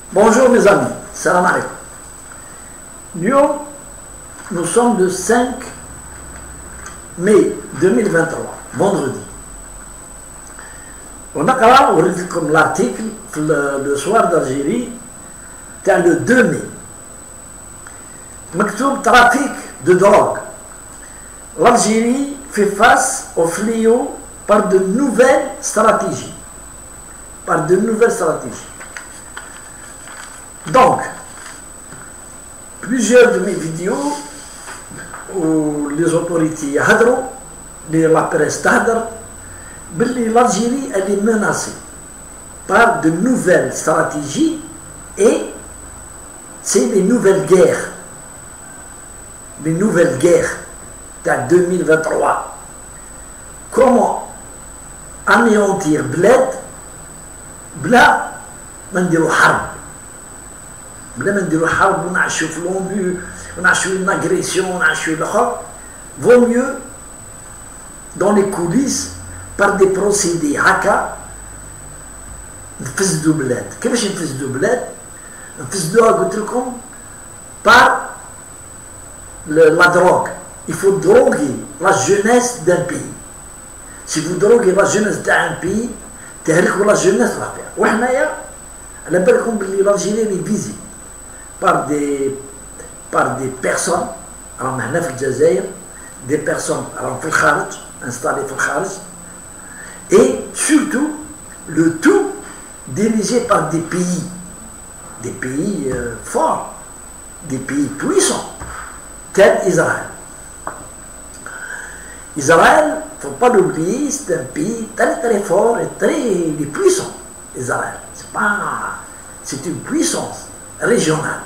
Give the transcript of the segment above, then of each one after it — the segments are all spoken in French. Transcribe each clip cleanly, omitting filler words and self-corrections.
Bonjour mes amis, salam alaikum. Nous sommes le 5 mai 2023, vendredi. On a comme l'article le soir d'Algérie, c'est le 2 mai. Maktoub trafic de drogue. L'Algérie fait face au fléau par de nouvelles stratégies. Donc, plusieurs de mes vidéos où les autorités hadrou, la presse tahdr, l'Algérie elle est menacée par de nouvelles stratégies et c'est les nouvelles guerres. Les nouvelles guerres de 2023. Comment anéantir bled بلا ما نديرو حرب ونعيشو في لومبو ونعيشو une agression ونعيشو الاخر. Vaut mieux dans les coulisses par des procédés هكا نفسدو بلاد. كيفاش نفسدو بلاد؟ نفسدوها قلت لكم par la drogue. Il faut droguer la jeunesse d'un pays. Si vous droguez la jeunesse d'un pays, تهلكوا لا جونيس راه فيها. وحنايا على بالكم بلي l'Algérie est visée par des personnes راهم هنا في الجزائر، des personnes راهم في الخارج installées في الخارج et surtout le tout dirigé par des pays forts, des pays puissants tel Israël. Israël, il ne faut pas l'oublier, c'est un pays très très fort et très puissant. Israël, c'est une puissance régionale.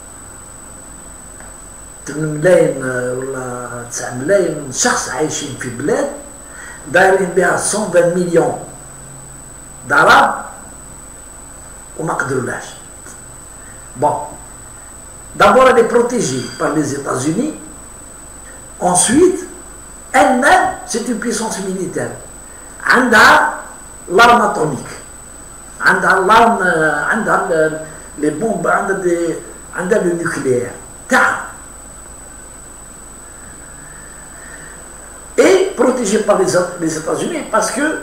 8 ملايين ولا 9 ملايين شخص عايشين في بلاد دايرين بها 120 مليون ضرب وما قدرولهاش. Bon, d'abord elle est protégée par les États-Unis, ensuite elle-même, c'est une puissance militaire. عندها l'arme atomique. عندها l'arme, عندها les bombes, عندها le nucléaire. Et protégée par les États-Unis parce que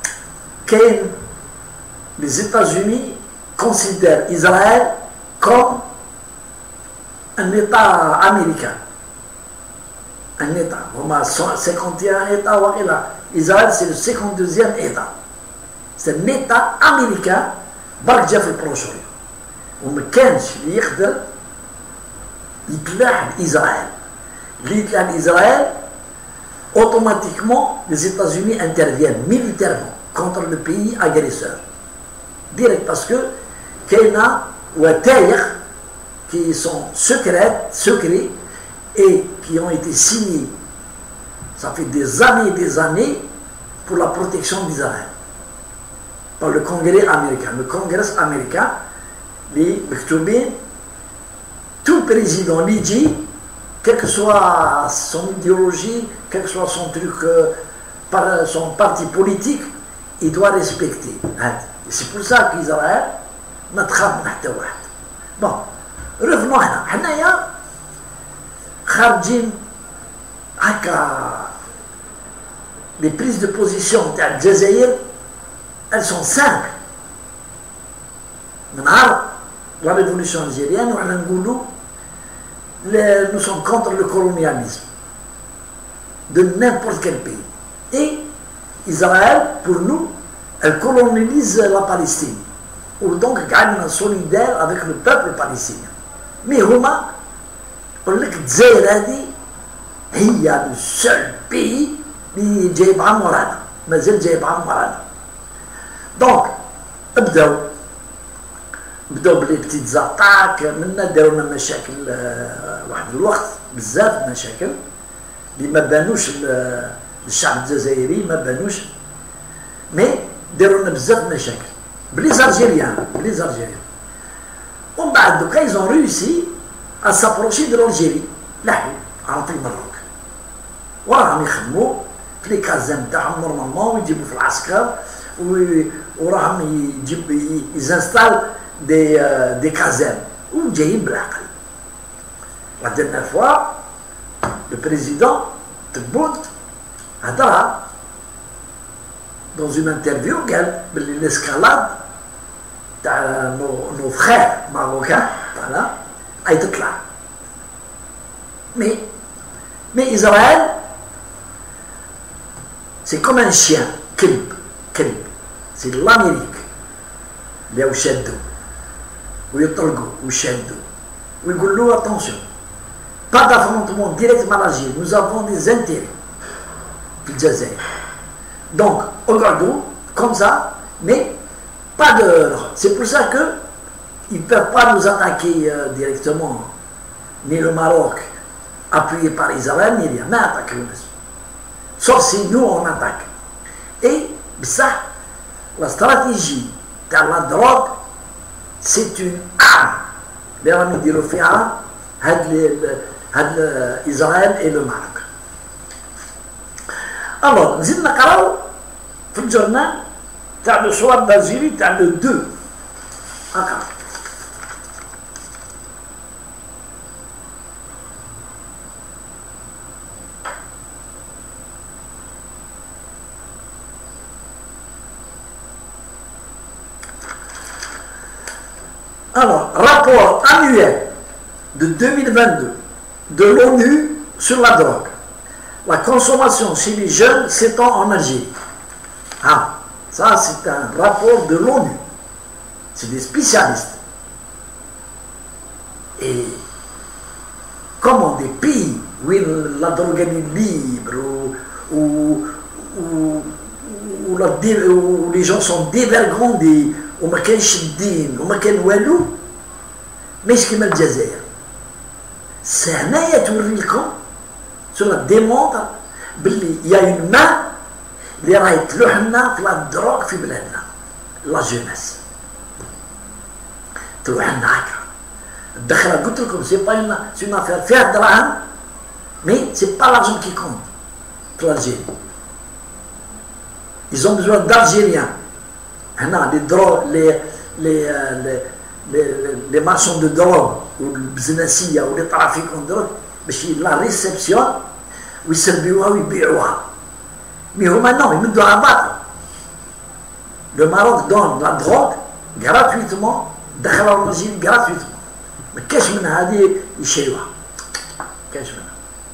les États-Unis considèrent Israël comme un État américain. Un État. On a 51 États. Israël, c'est le 52e État. C'est un État américain. برك في البروشوري. وما كانش اللي يقدر يتلاعب إسرائيل. اللي يتلاعب إسرائيل, automatiquement, les États-Unis interviennent militairement contre le pays agresseur. Direct parce que كاينة وثائق qui sont secrets et qui ont été signés, ça fait des années, pour la protection d'Israël, par le Congrès américain. Le Congrès américain, les Mektoubin, tout président lui dit, quelle que soit son idéologie, quel que soit son truc, son parti politique, il doit respecter. Et c'est pour ça qu'Israël n'a pas de. Bon, revenons à خارجين هكا. Les prises de position تاع الجزائر elles sont simples. من نهار la révolution algérienne وحنا نقولوا nous sommes contre le colonialisme de n'importe quel pays. Et Israël, pour nous, elle colonialise la Palestine. Ou donc قاعدين solidaire avec le peuple palestinien. Mais هما يقول لك الجزائر هذه هي le seul pays اللي جايبها مورانا، مازال جايبها مورانا. دونك بداو بلي بتيت زاتاك منا داروا لنا مشاكل واحد الوقت، بزاف مشاكل اللي ما بانوش للشعب الجزائري، ما بانوش، مي داروا لنا بزاف مشاكل بلي زالجيريان. ومن بعد دوكا ils ont réussi à s'approcher de l'Algérie. لحقوا عن طريق المروك وراهم يخدموا في لي كازام تاعهم نورمالمون ويجيبوا في العسكر وراهم يزانستال des casernes وجايين بالعقل. La dernière fois le président Tebboune هضرها dans une interview قال باللي l'escalade تاع nos frères marocains voilà هاي تطلع. mais Israël c'est comme un chien كلب c'est l'Amérique اللي شادوا ويطلقوا ويشادوا ويقولوا attention pas d'affrontement direct مع l'Algérie, nous avons des intérêts في الجزائر. Donc regardons comme ça, mais pas de. C'est pour ça que ils ne peuvent pas nous attaquer directement, ni le Maroc appuyé par Israël, ni rien, mais attaquer nous. Sauf si nous on attaque. Et ça, la stratégie de la drogue, c'est une arme. Les amis du Rufia, Israël et le Maroc. Alors, nous avons في الجورنال تاع لو سوار d'Algérie تاع le 2 هكا. Alors, rapport annuel de 2022 de l'ONU sur la drogue. La consommation chez les jeunes s'étend en Algérie. Ah, ça c'est un rapport de l'ONU. C'est des spécialistes. Et comment des pays où la drogue est libre, où les gens sont dévergondés, où ما كانش الدين وما كان والو، ماشي كيما الجزائر. هنايا توري لكم cela démontre باللي y a une main اللي راهي تلوح لنا في لا دروغ في بلادنا، لا جونيس تلوح لنا هكا تدخلها. قلت لكم سي با اون افير فيها دراهم، مي سي با لارجون كي كونت في الجيري. ils ont besoin d'Algériens. هنا لي دروغ لي مارشون دو دروغ والبزنسيه ولي طرافيكون دروغ باش لا ريسبسيون ويسلبيوها ويبيعوها. مي هما نو يمدوها باطل. لو ماروك دون لا دروغ غراتويتمون، دخلوا الجيل غراتويتمون، ما كاش من هذه يشريوها، كاش منها.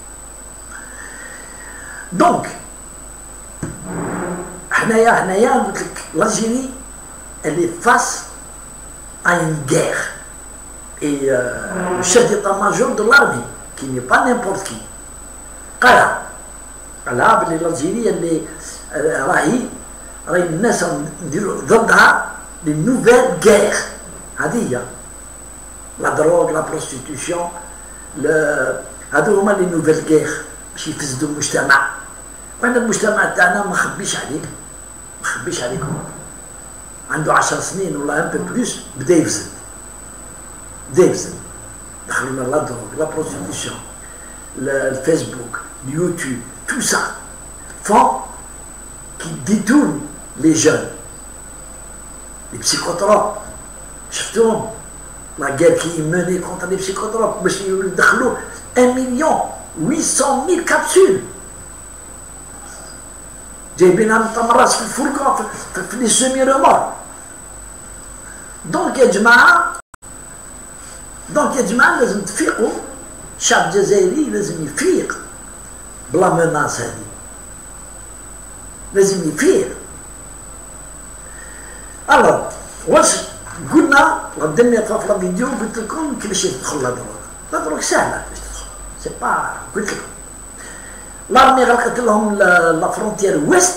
دونك حنايا قلت لك l'Algérie elle est face à une guerre. Et le chef d'état-major de l'armée qui n'est pas n'importe qui قال بلي الجزائر اللي راهي الناس نديروا ضدها لي نوفيل غير. هذه هي لا دروغ لا بروستيتيوشن، هذو هما لي نوفيل غير باش يفسدوا المجتمع. وحنا المجتمع تاعنا ما خبيش عليكم عنده 10 سنين ولا ان بو بلوس بدا يفسد دخلوا لنا لا دروغ لا بروستيتيوشن الفيسبوك اليوتيوب tout ça font qui détournent les jeunes. Les psychotropes شفتوهم la guerre qui est menée contre les psychotropes باش يدخلوا 1,800,000 capsules جايبينها من تمرات في الفرقة في لي سيمي رومور. دونك يا جماعة لازم تفيقوا. الشعب الجزائري لازم يفيق بلا مناس هذه، لازم يفيق. الوغ واش قلنا قدمني في الفيديو قلت لكم كيفاش يدخل لا دروغ سهله باش تدخل، سي با قلت لكم لارمي غلقت لهم لا فرونتيير ويست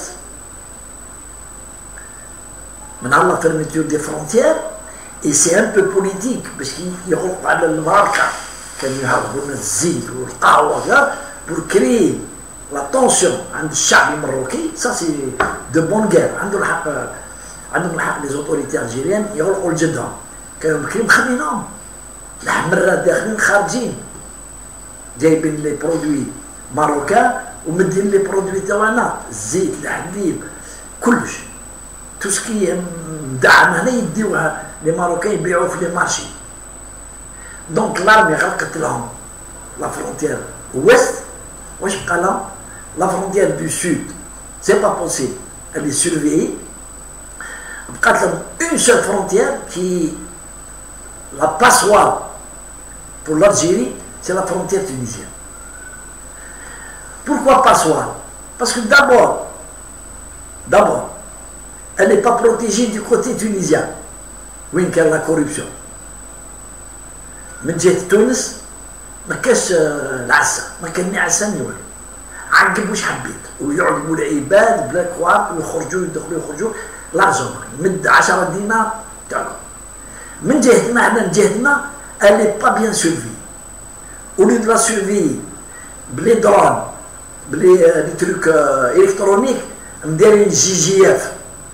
من على فيرميتور دي فرونتيير. اي سي ان بو بوليتيك باش يغلق على الماركه، كانوا يهربوا الزيت والقهوه بور كري لا طونسيون عند الشعب المروكي. سا سي دو بون غير. عندهم الحق لي زوتوريتي الجيريان يغلقوا الجدهم. كانوا بكري مخلينهم الحمرات داخلين خارجين جايبين لي برودوي ماروكان ومدين لي برودوي تاعنا الزيت الحليب كلش تو سكي مدعم هنا يديوها لي ماروكان يبيعوه في لي مارشي. دونك لارمي غلقت لهم لا فرونتيير ouest. واش بقى لهم؟ لا فرونتيير دو سود سي با بوسيبل، elle est surveillée. بقات لهم اون سول فرونتيير كي لا passoire pour l'Algérie, c'est la frontière tunisienne. Pourquoi passoire? Parce que d'abord, elle n'est pas protégée du côté tunisien. Oui, il y a la corruption. من جهة تونس ما كاش العسة، ما كان عسة نيول. عقب واش حبيت ويعقبوا العباد بلا كواب ويخرجوا يدخلوا يخرجوا لارجون مد 10 دينار تعقب. من جهتنا حنا من جهتنا elle n'est pas bien surveillée. Au lieu de la surveiller بلي درون بلي لي تروك الكترونيك مديرين GGF.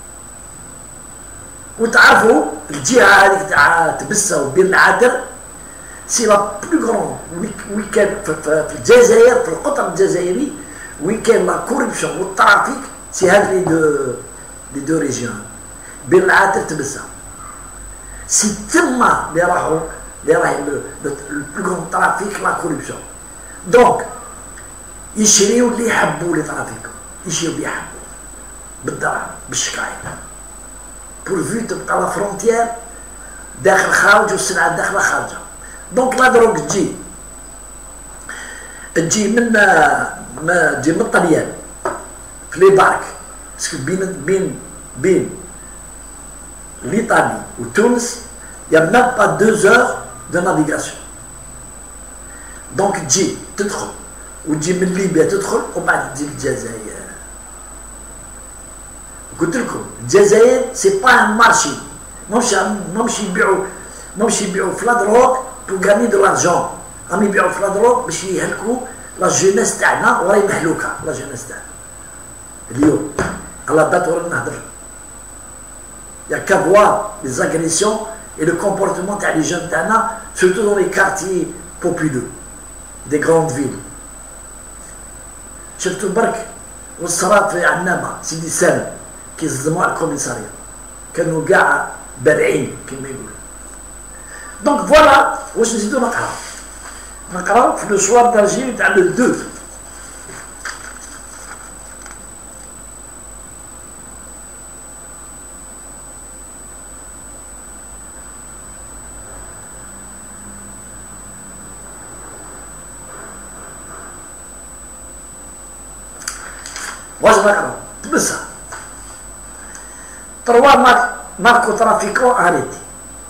وتعرفوا الجهه هذيك تاع تبسه وبين العادر سي لا بلو غرون ويكان في الجزائر، في القطر الجزائري ويكان لا كوربسيون والترافيك سي هاد لي دو ريجيون بين العادر تبسه. سي تما اللي راهو البلو غرون ترافيك لا كوربسيون. دونك يشريو اللي يحبوا لي ترافيك، يشريو اللي يحبوا بالدراهم بالشكاين بورفو تبقى لا فرونتيير داخل خارج والسلعه داخله خارجه. دونك لا دروك تجي من الطليان في لي بارك، باسكو بين l'Italie ou Tunis, il n'y a même pas 2 heures de navigation. Donc تجي تدخل وتجي من ليبيا تدخل وبعد تجي للجزائر. قلت لكم الجزائر سي با ان مارشي، ماهمش يبيعوا في لا دروغ بو غاني دو لارجون، راهم يبيعوا في لا دروغ باش يهلكوا لا جونيس تاعنا وراهي مهلوكه لا جونيس تاعنا. اليوم على دات ورا نهضر il y a qu'à voir les agressions et le comportement des jeunes tana, surtout dans les quartiers populeux des grandes villes. شفتوا برك والصرات في عنابه سيدي سالم كيصدموا على الكوميساريه كانوا كاع بارعين كما يقولوا. دونك فوالا واش نزيدو نقراو في لو سوار دالجيري تاع لو 2. واش نقراو تبسها 3 narcotrafiquants arrêtés,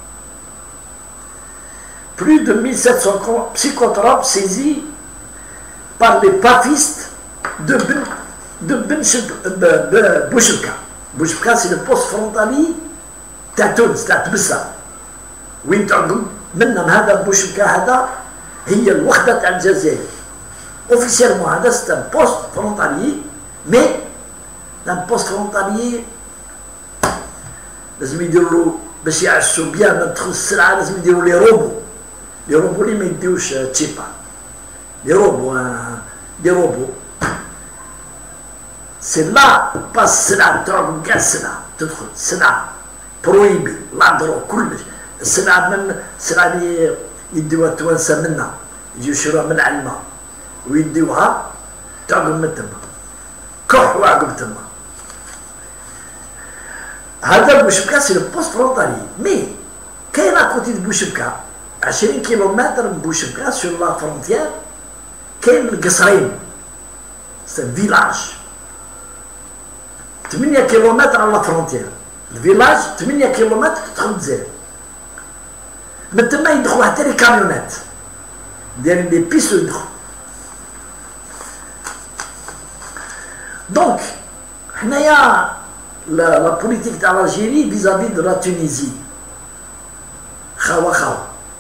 plus de 1700 psychotropes saisis par les pafistes de Bouchebka. Bouchebka c'est le poste frontalier تاع تونس تاع تبسها وين تعقب منهم. هذا بوشبكا هذا هي الوحده تاع الجزائر اوفيسيالمون. هذا سي ان بوست فرونتاليي مي ان بوست فرونتاليي لازم يديروا باش يعسوا بيان ما تدخل السلعه لازم يديروا لي روبو اللي ما يديوش تشيبا لي روبو سي لا باس السلعه تاعهم كاع السلعه تدخل السلعه برويبي لاندرو كلش السلعه من السلعه اللي يديوها التوانسه منا يجيو يشروها من علما ويديوها تعقب من تما كح وعقب تما. هذا بوشبكا سي لو بوست فرونتالي مي كاين اكوتي دو بوشبكا 20 كيلومتر من بوشبكا سور لا فرونتيير كاين القصرين سي فيلاج 8 كيلومتر على لا فرونتيير. الفيلاج 8 كيلومتر تدخل الجزائر من تما يدخلوا حتى لي كاميونات دايرين لي بيسو يدخلوا. دونك حنايا la politique d'Algérie vis-à-vis de la Tunisie. خاوة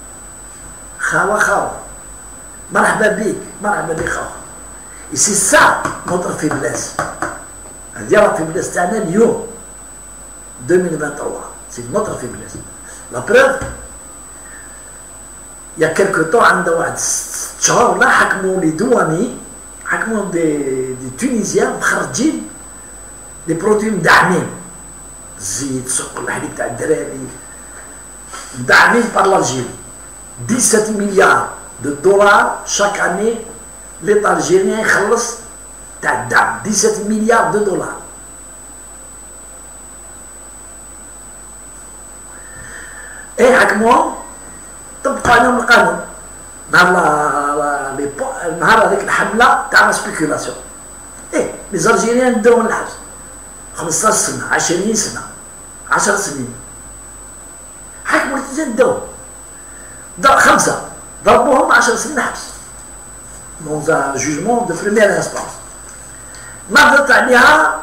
مرحبا بك خاوة. Et c'est ça notre faiblesse. هذه la faiblesse تاعنا اليوم 2023. C'est notre faiblesse. La preuve il y a quelque temps عندنا واحد 6 شهور لا حكموا لي دواني حكموا دي تونيزيان مخرجين des produits مدعمين الزيت سوق الحليب تاع الدراري مدعمين بار لالجيري 17 مليار دو دولار شاك اني ليطا الجيريان يخلص تاع الدعم 17 مليار دو دولار. اي حكموهم طبقوا عليهم القانون نهار هذيك الحمله تاع لا سبيكولاسيون. ايه لي زالجيريان داو من الحبس 15 سنه 20 سنه 10 سنين حكموا الاتجاه داو خمسه ضربوهم 10 سنين حبس دون ان جوجمون دو بريمير انستانس. نضت عليها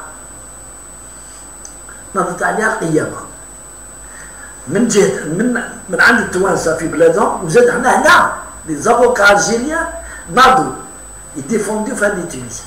القيامه من جهه من عند التوانسه في بلادهم وزاد حنا هنا لي زافوكا الجيريان ناضوا يديفونديو في هذه تونس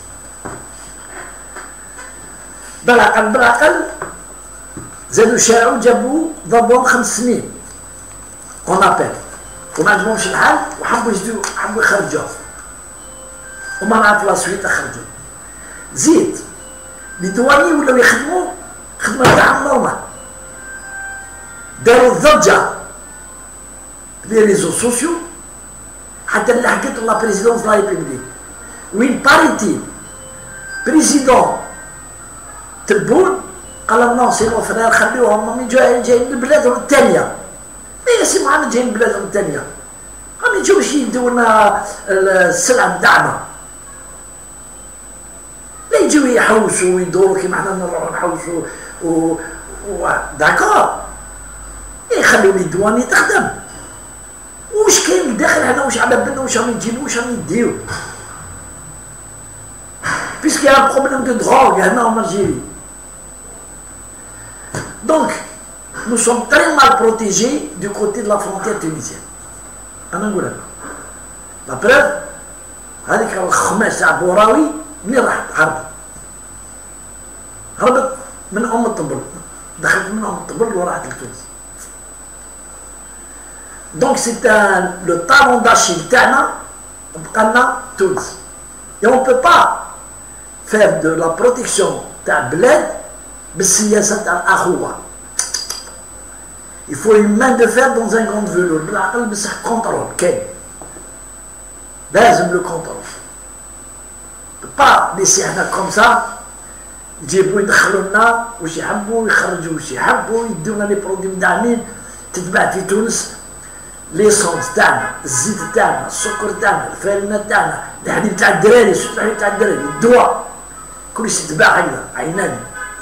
بالعقل زادوا شاعوا جابوا ضربوهم 5 سنين اون ابل وما عجبهمش الحال وحبوا يخرجوه وما نعرف لا سويت خرجوا. زيد لي دواني ولاو يخدموا خدمه تاعهم نورمال داروا الضجه لي ريزو سوسيو حتى لحقت لا بريزيدونس لا ريبوبليك وين باريتي بريزيدون تبون قال نو سي نو فرير خليوهم من جايين من بلادهم الثانيه. اي سي محمد جايين من بلادهم الثانيه ما يجوش يدوا لنا السلعه مدعمه لا يجوا يحوسوا ويدوروا كيما حنا نروحوا نحوسوا داكور يخليو لي دواني تخدم. واش كاين داخل هنا واش على بالنا واش راهم يجيبوا واش راهم يديو بيسكو يا بروبليم دو دروغ هنا en Algérie. Donc nous sommes très mal protégés du côté de la frontière tunisienne. انا نقول لك لا بروف هذيك الخماس تاع بوراوي منين راحت هربت من الطبل دخلت من الطبل وراحت لتونس. دونك سي لو طالون داشيل تاعنا بقى لنا تونس. Et on ne peut pas faire de la protection تاع بلاد بالسياسة تاع الأخوة. Il faut une main de fer dans un grand velours بالعقل بصح كونترول كاين لازم لو كونترول. با ليسي حنا كوم سا يجيبوا يدخلوا لنا واش يحبوا يخرجوا واش يحبوا يدونا لي برودوي مدعمين تتباع في تونس ليسونس تاعنا الزيت تاعنا السكر تاعنا الفارينه تاعنا الحليب تاع الدراري الحليب تاع الدراري الدواء كلشي يتباع هكذا عيناني.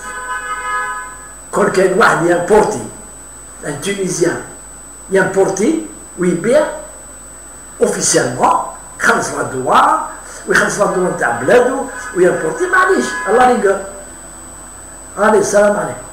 كون كاين واحد يامبورتي ان تونيزيان يامبورتي ويبيع اوفيسيالمون يخلص لا الدواء ويخلص لا الدواء تاع بلادو ويامبورتي معليش الله ريقول. السلام عليكم.